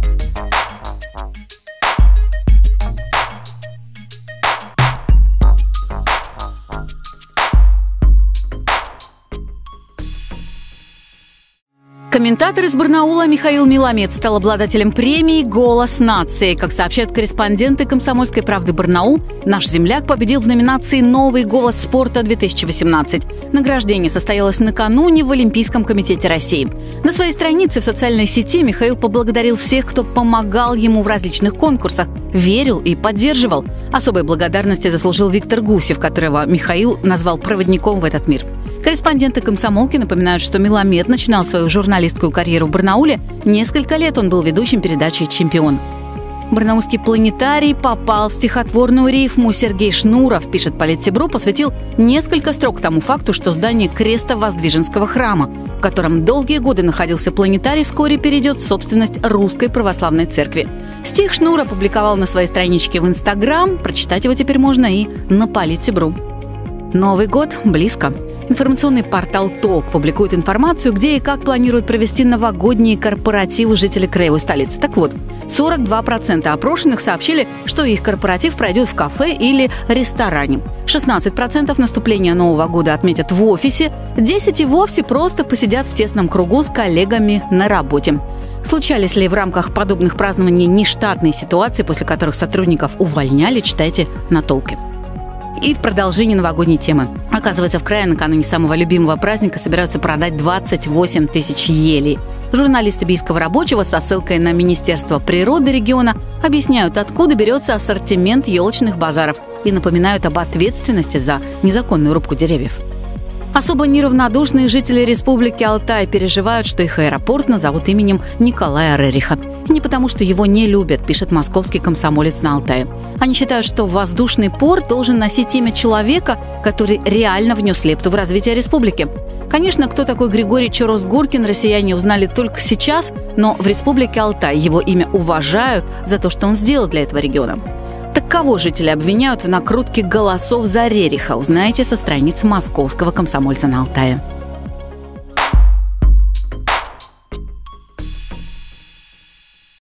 Комментатор из Барнаула Михаил Меламед стал обладателем премии «Голос нации». Как сообщают корреспонденты «Комсомольской правды» Барнаул, наш земляк победил в номинации «Новый голос спорта-2018». Награждение состоялось накануне в Олимпийском комитете России. На своей странице в социальной сети Михаил поблагодарил всех, кто помогал ему в различных конкурсах, верил и поддерживал. Особой благодарности заслужил Виктор Гусев, которого Михаил назвал проводником в этот мир. Корреспонденты «Комсомолки» напоминают, что Меламед начинал свою журналистскую карьеру в Барнауле. Несколько лет он был ведущим передачи «Чемпион». Барнаульский планетарий попал в стихотворную рифму. Сергей Шнуров, пишет Политсебро, посвятил несколько строк тому факту, что здание Крестово-Воздвиженского храма, в котором долгие годы находился планетарий, вскоре перейдет в собственность Русской Православной Церкви. Стих Шнур опубликовал на своей страничке в Инстаграм. Прочитать его теперь можно и на Политсебро. Новый год близко. Информационный портал «Толк» публикует информацию, где и как планируют провести новогодние корпоративы жители краевой столицы. Так вот, 42% опрошенных сообщили, что их корпоратив пройдет в кафе или ресторане. 16% наступления Нового года отметят в офисе, 10% и вовсе просто посидят в тесном кругу с коллегами на работе. Случались ли в рамках подобных празднований нештатные ситуации, после которых сотрудников увольняли, читайте на «Толке». И в продолжении новогодней темы. Оказывается, в крае накануне самого любимого праздника собираются продать 28 тысяч елей. Журналисты Бийского рабочего со ссылкой на Министерство природы региона объясняют, откуда берется ассортимент елочных базаров, и напоминают об ответственности за незаконную рубку деревьев. Особо неравнодушные жители Республики Алтай переживают, что их аэропорт назовут именем Николая Рериха. Не потому, что его не любят, пишет московский комсомолец на Алтае. Они считают, что воздушный порт должен носить имя человека, который реально внес лепту в развитие республики. Конечно, кто такой Григорий Чорос-Гуркин, россияне узнали только сейчас, но в Республике Алтай его имя уважают за то, что он сделал для этого региона. Так кого жители обвиняют в накрутке голосов за Рериха, узнаете со страницы московского комсомольца на Алтае.